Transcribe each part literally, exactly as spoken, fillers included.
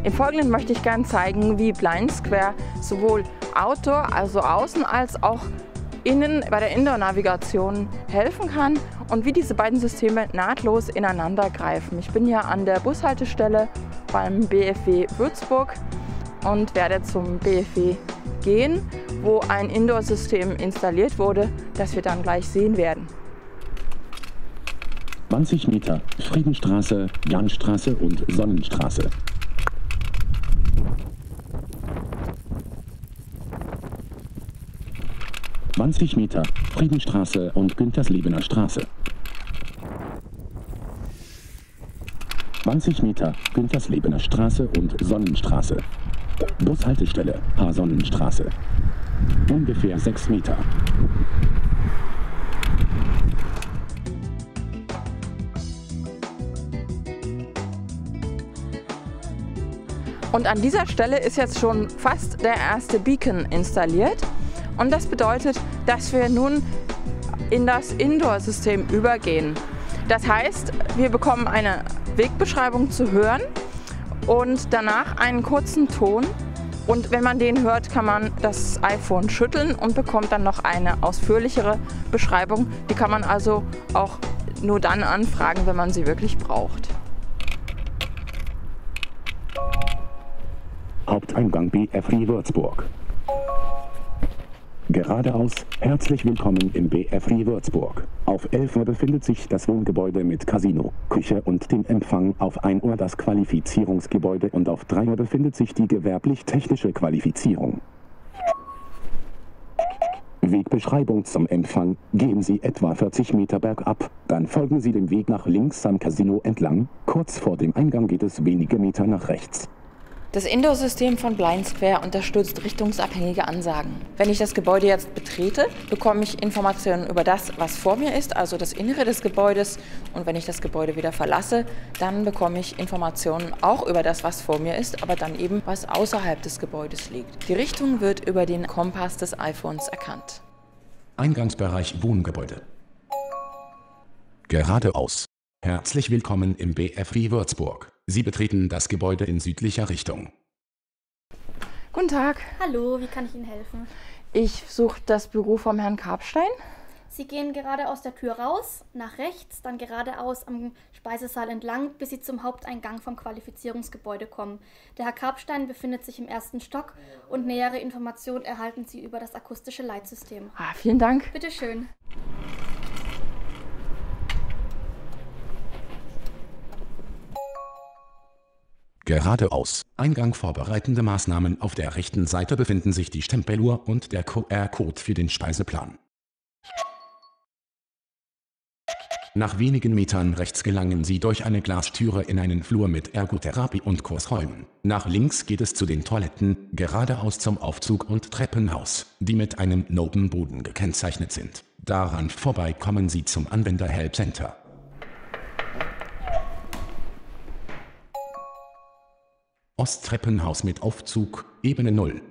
Im Folgenden möchte ich gerne zeigen, wie Blind Square sowohl Outdoor, also außen, als auch innen bei der Indoor-Navigation helfen kann und wie diese beiden Systeme nahtlos ineinander greifen. Ich bin hier an der Bushaltestelle beim B F W Würzburg und werde zum B F W gehen, wo ein Indoor-System installiert wurde, das wir dann gleich sehen werden. zwanzig Meter Friedenstraße, Janstraße und Sonnenstraße. zwanzig Meter Friedenstraße und Günterslebener Straße. zwanzig Meter Günterslebener Straße und Sonnenstraße. Bushaltestelle H-Sonnenstraße. Ungefähr sechs Meter. Und an dieser Stelle ist jetzt schon fast der erste Beacon installiert. Und das bedeutet, dass wir nun in das Indoor-System übergehen. Das heißt, wir bekommen eine Wegbeschreibung zu hören und danach einen kurzen Ton. Und wenn man den hört, kann man das iPhone schütteln und bekommt dann noch eine ausführlichere Beschreibung. Die kann man also auch nur dann anfragen, wenn man sie wirklich braucht. Haupteingang B F W Würzburg. Geradeaus, herzlich willkommen im B F W Würzburg. Auf elf Uhr befindet sich das Wohngebäude mit Casino, Küche und dem Empfang, auf ein Uhr das Qualifizierungsgebäude und auf drei Uhr befindet sich die gewerblich-technische Qualifizierung. Wegbeschreibung zum Empfang: Gehen Sie etwa vierzig Meter bergab, dann folgen Sie dem Weg nach links am Casino entlang, kurz vor dem Eingang geht es wenige Meter nach rechts. Das Indoor-System von Blind Square unterstützt richtungsabhängige Ansagen. Wenn ich das Gebäude jetzt betrete, bekomme ich Informationen über das, was vor mir ist, also das Innere des Gebäudes. Und wenn ich das Gebäude wieder verlasse, dann bekomme ich Informationen auch über das, was vor mir ist, aber dann eben, was außerhalb des Gebäudes liegt. Die Richtung wird über den Kompass des iPhones erkannt. Eingangsbereich Wohngebäude. Geradeaus. Herzlich willkommen im B F W Würzburg. Sie betreten das Gebäude in südlicher Richtung. Guten Tag. Hallo, wie kann ich Ihnen helfen? Ich suche das Büro vom Herrn Karpstein. Sie gehen gerade aus der Tür raus, nach rechts, dann geradeaus am Speisesaal entlang, bis Sie zum Haupteingang vom Qualifizierungsgebäude kommen. Der Herr Karpstein befindet sich im ersten Stock und nähere Informationen erhalten Sie über das akustische Leitsystem. Ah, vielen Dank. Bitte schön. Geradeaus. Eingang vorbereitende Maßnahmen. Auf der rechten Seite befinden sich die Stempeluhr und der Q R-Code für den Speiseplan. Nach wenigen Metern rechts gelangen Sie durch eine Glastüre in einen Flur mit Ergotherapie und Kursräumen. Nach links geht es zu den Toiletten, geradeaus zum Aufzug und Treppenhaus, die mit einem Notenboden gekennzeichnet sind. Daran vorbei kommen Sie zum Anwender-Help Center. Osttreppenhaus mit Aufzug, Ebene null.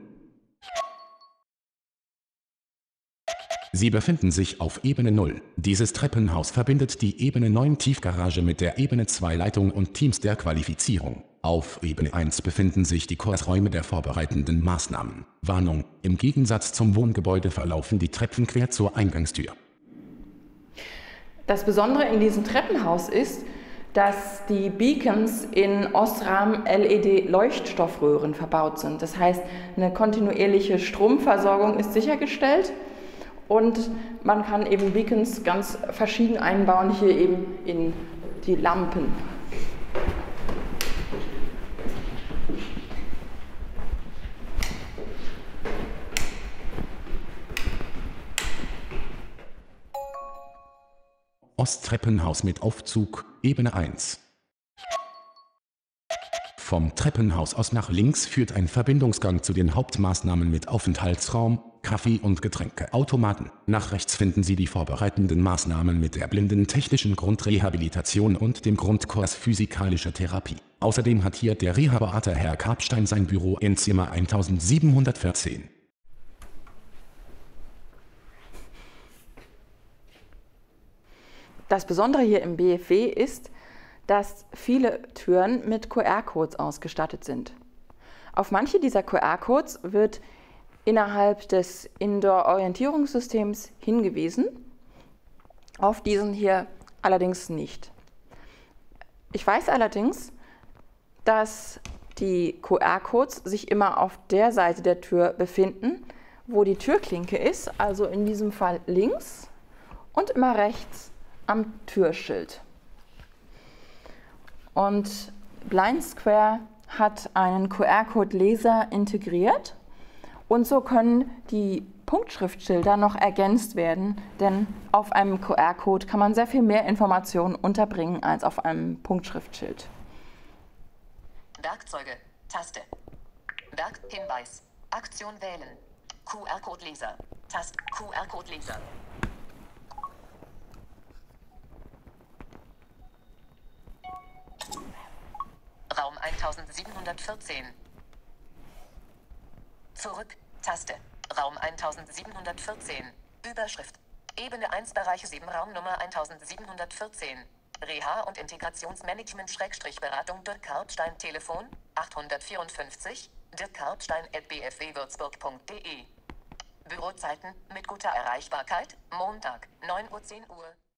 Sie befinden sich auf Ebene null. Dieses Treppenhaus verbindet die Ebene neun Tiefgarage mit der Ebene zwei Leitung und Teams der Qualifizierung. Auf Ebene eins befinden sich die Kursräume der vorbereitenden Maßnahmen. Warnung: Im Gegensatz zum Wohngebäude verlaufen die Treppen quer zur Eingangstür. Das Besondere in diesem Treppenhaus ist, dass die Beacons in Osram L E D-Leuchtstoffröhren verbaut sind. Das heißt, eine kontinuierliche Stromversorgung ist sichergestellt und man kann eben Beacons ganz verschieden einbauen, hier eben in die Lampen. Osttreppenhaus mit Aufzug, Ebene eins. Vom Treppenhaus aus nach links führt ein Verbindungsgang zu den Hauptmaßnahmen mit Aufenthaltsraum, Kaffee- und Getränkeautomaten. Nach rechts finden Sie die vorbereitenden Maßnahmen mit der blindentechnischen Grundrehabilitation und dem Grundkurs Physikalische Therapie. Außerdem hat hier der Reha-Berater Herr Karpstein sein Büro in Zimmer eintausendsiebenhundertvierzehn. Das Besondere hier im B F W ist, dass viele Türen mit Q R-Codes ausgestattet sind. Auf manche dieser Q R-Codes wird innerhalb des Indoor-Orientierungssystems hingewiesen, auf diesen hier allerdings nicht. Ich weiß allerdings, dass die Q R-Codes sich immer auf der Seite der Tür befinden, wo die Türklinke ist, also in diesem Fall links und immer rechts am Türschild. Und Blind Square hat einen Q R-Code-Leser integriert und so können die Punktschriftschilder noch ergänzt werden, denn auf einem Q R-Code kann man sehr viel mehr Informationen unterbringen als auf einem Punktschriftschild. Werkzeuge, Taste. Werk, Hinweis, Aktion wählen. Q R-Code-Leser, Taste, Q R-Code-Leser. Raum eintausendsiebenhundertvierzehn. Zurück, Taste. Raum eintausendsiebenhundertvierzehn. Überschrift. Ebene eins, Bereiche sieben, Raumnummer eintausendsiebenhundertvierzehn. Reha- und Integrationsmanagement-Beratung Dirk Karpstein, Telefon achthundertvierundfünfzig, dirk karpstein at b f w würzburg punkt de. Bürozeiten mit guter Erreichbarkeit, Montag, neun Uhr, zehn Uhr.